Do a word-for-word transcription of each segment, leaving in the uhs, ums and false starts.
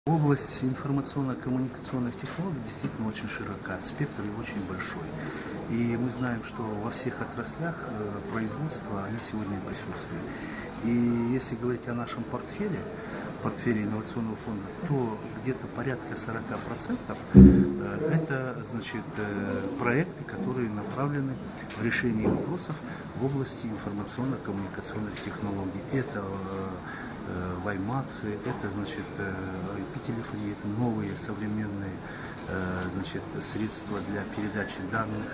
Область информационно-коммуникационных технологий действительно очень широка, спектр его очень большой. И мы знаем, что во всех отраслях э, производства они сегодня присутствуют. И если говорить о нашем портфеле, портфеле инновационного фонда, то где-то порядка сорока процентов э, это значит, э, проекты, которые направлены в решение вопросов в области информационно-коммуникационных технологий. Это э, ваймаксы, это значит ай пи-телефонии, это новые современные значит, средства для передачи данных,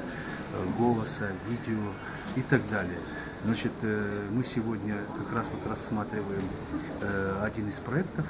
голоса, видео и так далее. Значит, мы сегодня как раз вот рассматриваем один из проектов.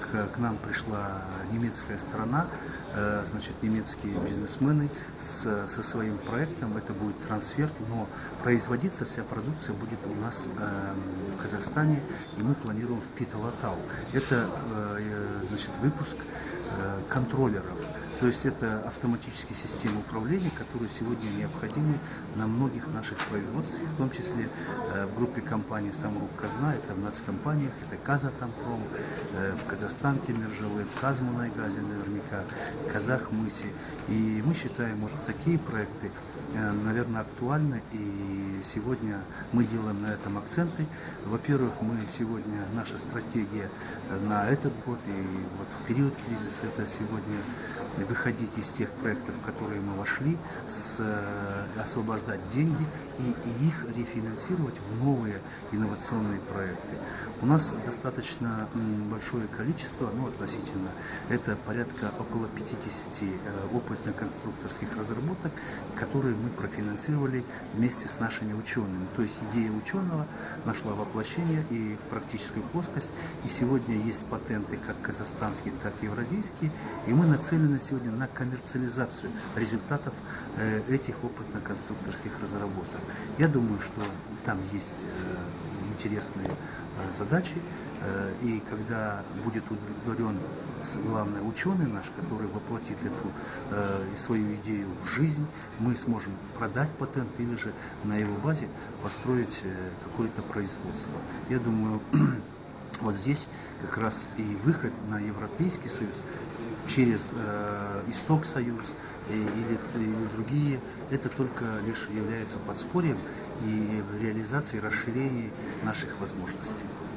К нам пришла немецкая сторона, значит, немецкие бизнесмены с, со своим проектом. Это будет трансфер, но производиться вся продукция будет у нас э, в Казахстане, и мы планируем в Питалатау. Это э, значит, выпуск э, контроллеров. То есть это автоматические системы управления, которые сегодня необходимы на многих наших производствах, в том числе э, в группе компаний «Самрук Казна», это в нацкомпаниях, это «Казатомпром», э, в Казахстан Темиржалы, в Казмунайгазе наверняка, в Казахмысе. И мы считаем, вот такие проекты, э, наверное, актуальны, и сегодня мы делаем на этом акценты. Во-первых, мы сегодня, наша стратегия на этот год и вот в период кризиса, это сегодня выходить из тех проектов, в которые мы вошли, с, освобождать деньги и, и их рефинансировать в новые инновационные проекты. У нас достаточно большое количество, ну относительно, это порядка около пятидесяти опытно-конструкторских разработок, которые мы профинансировали вместе с нашими учеными. То есть идея ученого нашла воплощение и в практическую плоскость, и сегодня есть патенты как казахстанские, так и евразийские, и мы нацелены сегодня на коммерциализацию результатов э, этих опытно-конструкторских разработок. Я думаю, что там есть э, интересные э, задачи, э, и когда будет удовлетворен главный ученый наш, который воплотит эту э, свою идею в жизнь, мы сможем продать патент или же на его базе построить э, какое-то производство. Я думаю, вот здесь как раз и выход на Европейский Союз через э, Исток Союз и, или, или другие, это только лишь является подспорьем и реализацией, расширением наших возможностей.